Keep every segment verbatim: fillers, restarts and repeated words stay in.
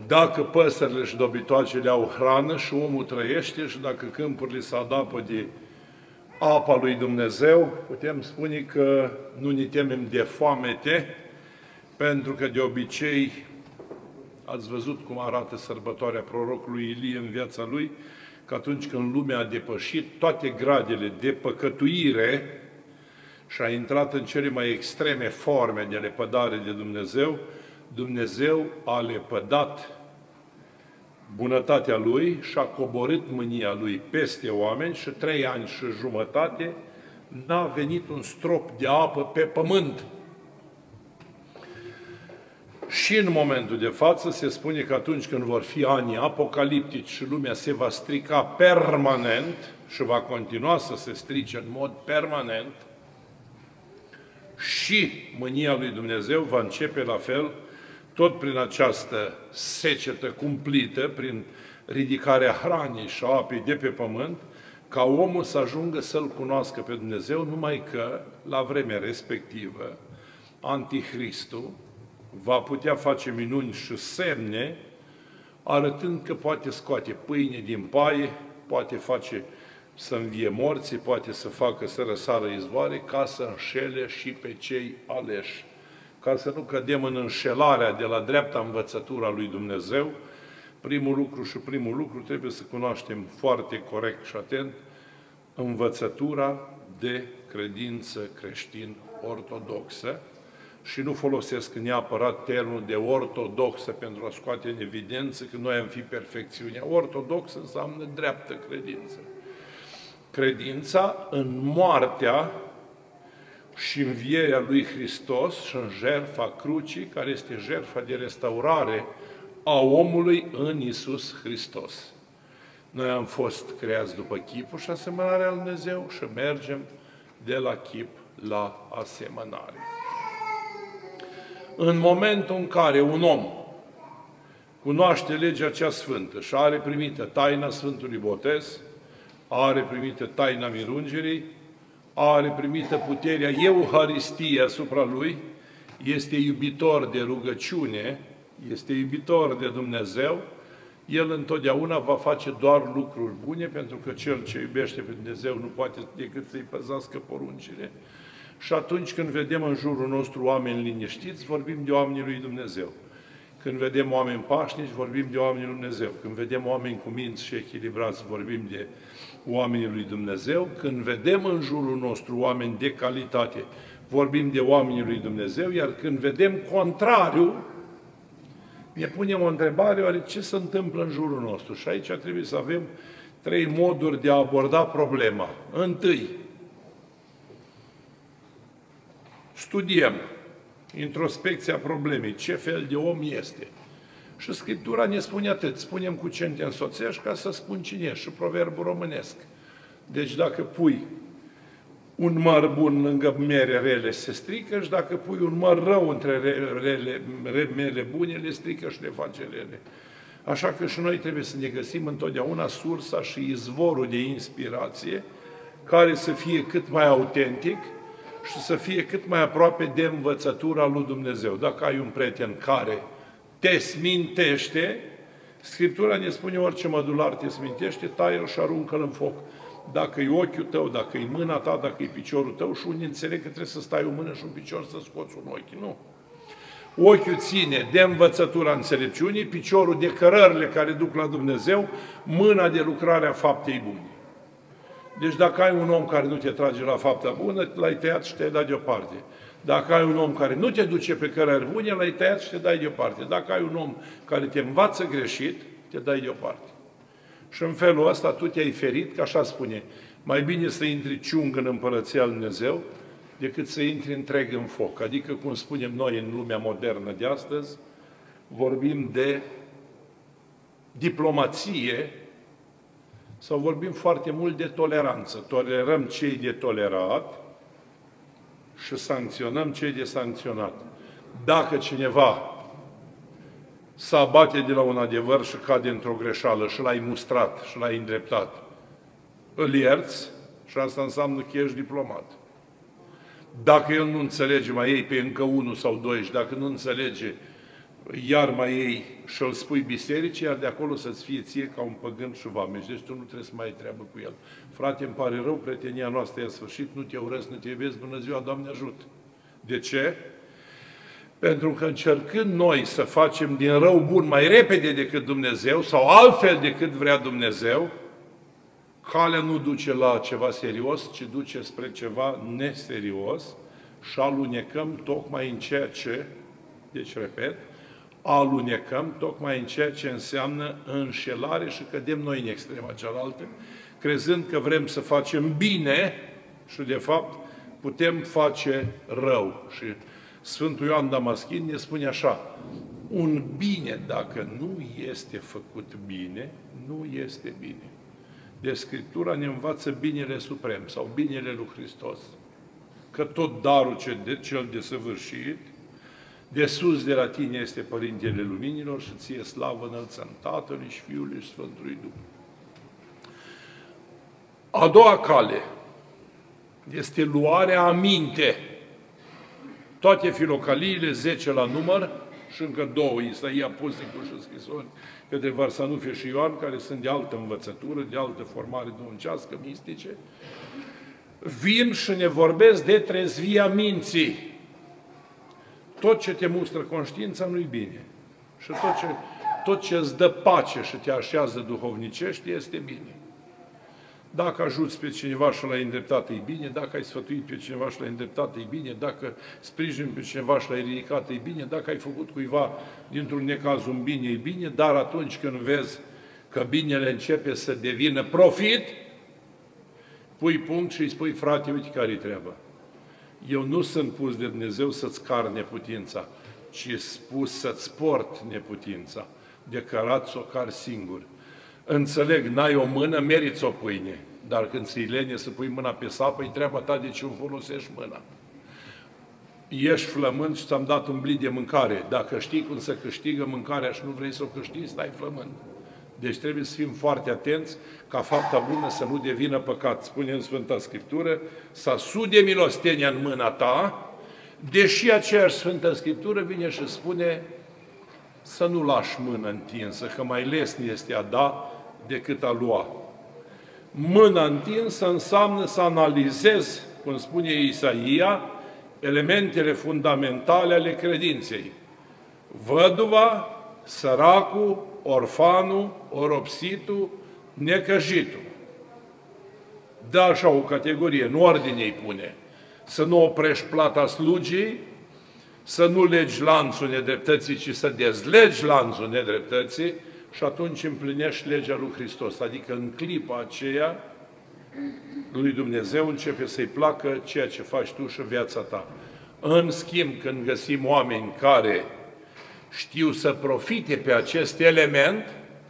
dacă păsările și dobitoacele au hrană și omul trăiește și dacă câmpurile se adapă de apa lui Dumnezeu, putem spune că nu ne temem de foamete, pentru că de obicei ați văzut cum arată sărbătoarea prorocului Ilie în viața lui, că atunci când lumea a depășit toate gradele de păcătuire și a intrat în cele mai extreme forme de lepădare de Dumnezeu, Dumnezeu a lepădat bunătatea Lui și a coborât mânia Lui peste oameni și trei ani și jumătate n-a venit un strop de apă pe pământ. Și în momentul de față se spune că atunci când vor fi anii apocaliptici și lumea se va strica permanent și va continua să se strice în mod permanent, și mânia lui Dumnezeu va începe la fel, tot prin această secetă cumplită, prin ridicarea hranei și a apei de pe pământ, ca omul să ajungă să-L cunoască pe Dumnezeu, numai că, la vremea respectivă, Antichristul va putea face minuni și semne, arătând că poate scoate pâine din paie, poate face să învie morții, poate să facă să răsară izvoare, ca să înșele și pe cei aleși. Ca să nu cădem în înșelarea de la dreapta învățătura lui Dumnezeu, primul lucru și primul lucru trebuie să cunoaștem foarte corect și atent învățătura de credință creștin-ortodoxă, și nu folosesc neapărat termenul de ortodoxă pentru a scoate în evidență că noi am fi perfecțiunea. Ortodoxă înseamnă dreaptă credință. Credința în moartea și învierea lui Hristos și în jertfa crucii, care este jertfa de restaurare a omului în Iisus Hristos. Noi am fost creați după chipul și asemănarea lui Dumnezeu și mergem de la chip la asemănare. În momentul în care un om cunoaște legea cea sfântă și are primită taina Sfântului Botez, are primită taina mirungerii, are primită puterea Euharistiei asupra lui, este iubitor de rugăciune, este iubitor de Dumnezeu, el întotdeauna va face doar lucruri bune, pentru că cel ce iubește pe Dumnezeu nu poate decât să-i păzească poruncile. Și atunci când vedem în jurul nostru oameni liniștiți, vorbim de oamenii lui Dumnezeu. Când vedem oameni pașnici, vorbim de oamenii lui Dumnezeu. Când vedem oameni cu minți și echilibrați, vorbim de oamenii lui Dumnezeu. Când vedem în jurul nostru oameni de calitate, vorbim de oamenii lui Dumnezeu. Iar când vedem contrariul, ne punem o întrebare, oare ce se întâmplă în jurul nostru? Și aici trebuie să avem trei moduri de a aborda problema. Întâi, studiem introspecția problemei, ce fel de om este. Și Scriptura ne spune atât, spunem cu ce te însoțești ca să spun cine ești, și proverbul românesc. Deci dacă pui un măr bun lângă mere rele, se strică, și dacă pui un măr rău între rele, mere bune, le strică și le face rele. Așa că și noi trebuie să ne găsim întotdeauna sursa și izvorul de inspirație, care să fie cât mai autentic și să fie cât mai aproape de învățătura lui Dumnezeu. Dacă ai un prieten care te smintește, Scriptura ne spune orice mădular te smintește, taie-l și aruncă-l în foc. Dacă e ochiul tău, dacă e mâna ta, dacă e piciorul tău, și unii înțeleg că trebuie să stai o mână și un picior să scoți un ochi. Nu. Ochiul ține de învățătura înțelepciunii, piciorul de cărările care duc la Dumnezeu, mâna de lucrarea faptei bune. Deci dacă ai un om care nu te trage la fapta bună, l-ai tăiat și te-ai dat deoparte. Dacă ai un om care nu te duce pe cărări bune, l-ai tăiat și te dai deoparte. Dacă ai un om care te învață greșit, te dai deoparte. Și în felul ăsta tu te-ai ferit, că așa spune, mai bine să intri ciung în Împărăția lui Dumnezeu, decât să intri întreg în foc. Adică, cum spunem noi în lumea modernă de astăzi, vorbim de diplomație, sau vorbim foarte mult de toleranță. Tolerăm cei de tolerat și sancționăm cei de sancționat. Dacă cineva se abate de la un adevăr și cade într-o greșeală și l-ai mustrat și l-ai îndreptat, îl ierți și asta înseamnă că ești diplomat. Dacă el nu înțelege, mai iei pe încă unul sau doi, și dacă nu înțelege, iar mai iei și îl spui bisericii, iar de acolo să-ți fie ție ca un păgân și vameș. Deci tu nu trebuie să mai ai treabă cu el. Frate, îmi pare rău, prietenia noastră e sfârșit, nu te urăsc, nu te iubesc, bună ziua, Doamne ajută. De ce? Pentru că încercând noi să facem din rău bun mai repede decât Dumnezeu sau altfel decât vrea Dumnezeu, calea nu duce la ceva serios, ci duce spre ceva neserios și alunecăm tocmai în ceea ce, deci repet, alunecăm tocmai în ceea ce înseamnă înșelare și cădem noi în extrema cealaltă, crezând că vrem să facem bine și de fapt putem face rău. Și Sfântul Ioan Damaschin ne spune așa: un bine, dacă nu este făcut bine, nu este bine. De Scriptura ne învață binele suprem sau binele lui Hristos. Că tot darul cel desăvârșit, de sus de la tine este Părintele Luminilor și ție slavă înălțăm Tatălui și Fiului și Sfântului Duh. A doua cale este luarea aminte. Toate filocaliile, zece la număr, și încă două, Isaia, Pusnicul și scrisori către Varsanufie și Ioan, care sunt de altă învățătură, de altă formare duhovnicească, mistice, vin și ne vorbesc de trezvia minții. Tot ce te mustră conștiința nu-i bine. Și tot ce, tot ce îți dă pace și te așează duhovnicești este bine. Dacă ajuți pe cineva și la îndreptate, e bine. Dacă ai sfătuit pe cineva și la îndreptate, e bine. Dacă sprijini pe cineva și l-ai ridicat, e bine. Dacă ai făcut cuiva dintr-un necaz un bine, e bine. Dar atunci când vezi că binele începe să devină profit, pui punct și îi spui: frate, uite care-i treaba. Eu nu sunt pus de Dumnezeu să-ți car neputința, ci spus să-ți port neputința. De cărat s-o car singur. Înțeleg, n-ai o mână, meriți o pâine. Dar când ți-i lene să pui mâna pe sapă, e treaba ta de ce îmi folosești mâna. Ești flămând și ți-am dat un blid de mâncare. Dacă știi cum să câștigă mâncarea și nu vrei să o câștigi, stai flămând. Deci trebuie să fim foarte atenți ca fapta bună să nu devină păcat. Spune în Sfânta Scriptură: să sude milostenia în mâna ta, deși aceeași Sfântă Scriptură vine și spune să nu lași mână întinsă, că mai lesne este a da decât a lua. Mâna întinsă înseamnă să analizezi, cum spune Isaia, elementele fundamentale ale credinței. Văduva, săracul, orfanul, oropsitul, necăjitul. Dă așa o categorie, în ordine îi pune. Să nu oprești plata slugii, să nu legi lanțul nedreptății, ci să dezlegi lanțul nedreptății și atunci împlinești legea lui Hristos. Adică în clipa aceea lui Dumnezeu începe să-i placă ceea ce faci tu și viața ta. În schimb, când găsim oameni care știu să profite pe acest element,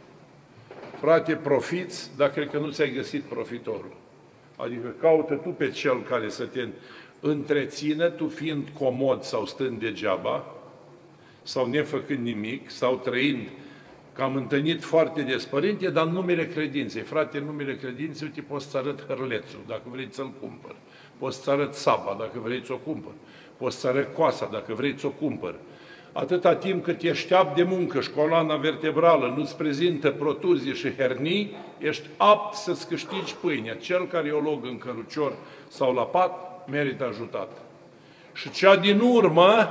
frate, profiți, dar cred că nu ți-ai găsit profitorul. Adică caută tu pe cel care să te întrețină, tu fiind comod sau stând degeaba, sau nefăcând nimic, sau trăind, că am întâlnit foarte des părinte, dar în numele credinței. Frate, în numele credinței, uite, poți să arăt hărlețul, dacă vrei să-l cumpăr. Poți să arăt saba, dacă vrei să o cumpăr. Poți să arăt coasa, dacă vrei să o cumpăr. Atâta timp cât ești apt de muncă și coloana vertebrală nu-ți prezintă protuzii și hernii, ești apt să-ți câștigi pâinea. Cel care e olog în cărucior sau la pat, merită ajutat. Și cea din urmă,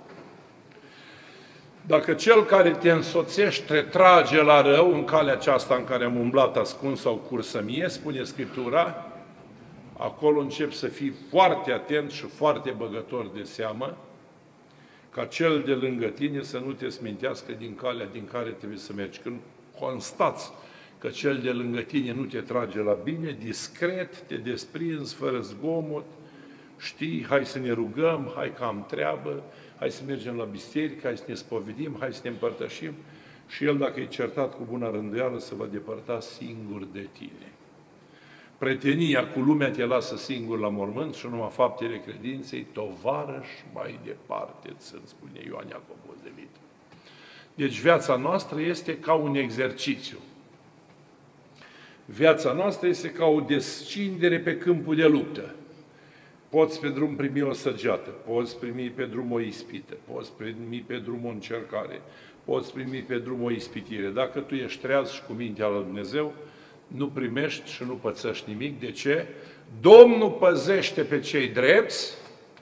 dacă cel care te însoțește te trage la rău în calea aceasta în care am umblat ascuns sau cursămie, spune Scriptura, acolo încep să fii foarte atent și foarte băgător de seamă, ca cel de lângă tine să nu te smintească din calea din care trebuie să mergi. Când constați că cel de lângă tine nu te trage la bine, discret, te desprinzi, fără zgomot, știi, hai să ne rugăm, hai că am treabă, hai să mergem la biserică, hai să ne spovedim, hai să ne împărtășim și el, dacă e certat cu bună rânduială, se va depărta singur de tine. Prietenia cu lumea te lasă singur la mormânt și numai faptele credinței, tovarăși mai departe, sunt, spune Ioan Iacov Bozevit. Deci viața noastră este ca un exercițiu. Viața noastră este ca o descindere pe câmpul de luptă. Poți pe drum primi o săgeată, poți primi pe drum o ispită, poți primi pe drum o încercare, poți primi pe drum o ispitire. Dacă tu ești treaz și cu mintea lui Dumnezeu, nu primești și nu pățești nimic. De ce? Domnul păzește pe cei drepți,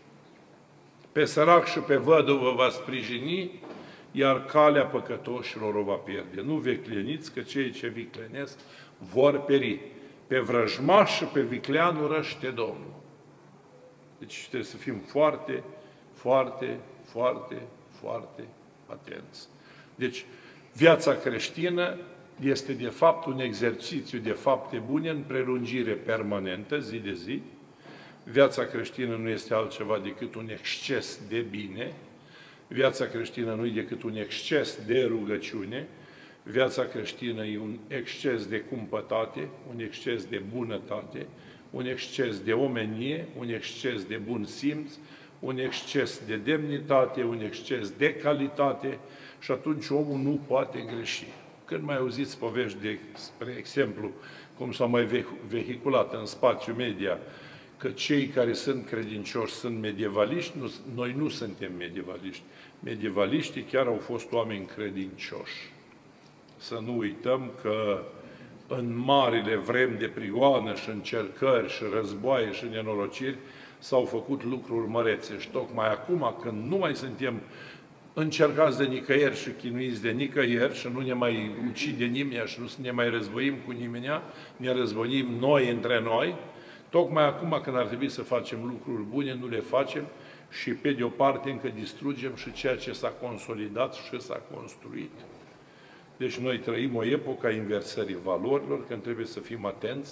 pe sărac și pe văduvă va sprijini, iar calea păcătoșilor o va pierde. Nu vicleniți, că cei ce viclenesc vor peri. Pe vrăjmaș și pe viclean urăște Domnul. Deci trebuie să fim foarte, foarte, foarte, foarte atenți. Deci, viața creștină este de fapt un exercițiu de fapte bune în prelungire permanentă, zi de zi. Viața creștină nu este altceva decât un exces de bine. Viața creștină nu e decât un exces de rugăciune. Viața creștină e un exces de cumpătate, un exces de bunătate, un exces de omenie, un exces de bun simț, un exces de demnitate, un exces de calitate și atunci omul nu poate greși. Când mai auziți povești de, spre exemplu, cum s-a mai vehiculat în spațiu media, că cei care sunt credincioși sunt medievaliști, nu, noi nu suntem medievaliști. Medievaliștii chiar au fost oameni credincioși. Să nu uităm că în marile vremi de prigoană și încercări și războaie și nenorociri s-au făcut lucruri mărețe. Și tocmai acum, când nu mai suntem încercați de nicăieri și chinuiți de nicăieri și nu ne mai ucide nimeni și nu ne mai războim cu nimeni, ne războim noi între noi, tocmai acum când ar trebui să facem lucruri bune, nu le facem și pe de o parte încă distrugem și ceea ce s-a consolidat și s-a construit. Deci noi trăim o epocă a inversării valorilor, când trebuie să fim atenți.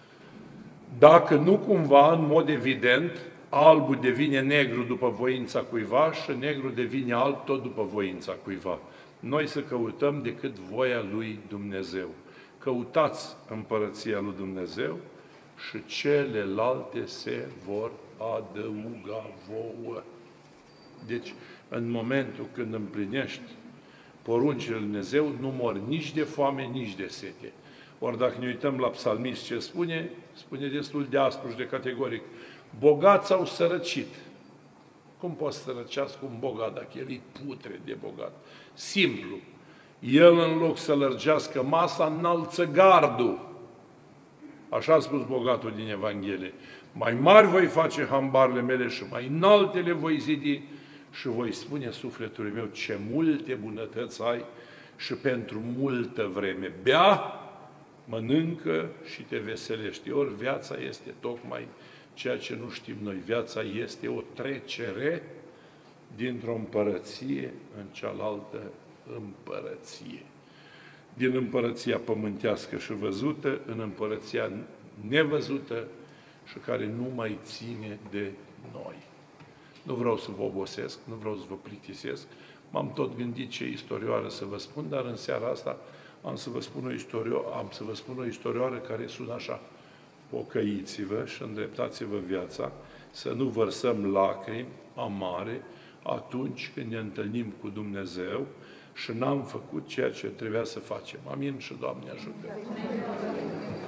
Dacă nu cumva, în mod evident, albul devine negru după voința cuiva și negru devine alb tot după voința cuiva. Noi să căutăm decât voia lui Dumnezeu. Căutați împărăția lui Dumnezeu și celelalte se vor adăuga vouă. Deci, în momentul când împlinești poruncile lui Dumnezeu, nu mor nici de foame, nici de sete. Ori dacă ne uităm la psalmist ce spune, spune destul de aspru și de categoric. Bogați au sărăcit. Cum poți să sărăcească un bogat dacă el e putre de bogat? Simplu. El, în loc să lărgească masa, înalță gardul. Așa a spus bogatul din Evanghelie. Mai mari voi face hambarele mele și mai înalte le voi zidi și voi spune sufletului meu ce multe bunătăți ai și pentru multă vreme. Bea, mănâncă și te veselești. Ori viața este tocmai ceea ce nu știm noi. Viața este o trecere dintr-o împărăție în cealaltă împărăție. Din împărăția pământească și văzută în împărăția nevăzută și care nu mai ține de noi. Nu vreau să vă obosesc, nu vreau să vă plictisesc. M-am tot gândit ce istorioară să vă spun, dar în seara asta am să vă spun o istorio, am să vă spun o istorioară care sună așa. Pocăiți-vă și îndreptați-vă viața, să nu vărsăm lacrimi amare atunci când ne întâlnim cu Dumnezeu și n-am făcut ceea ce trebuia să facem. Amin și Doamne ajută!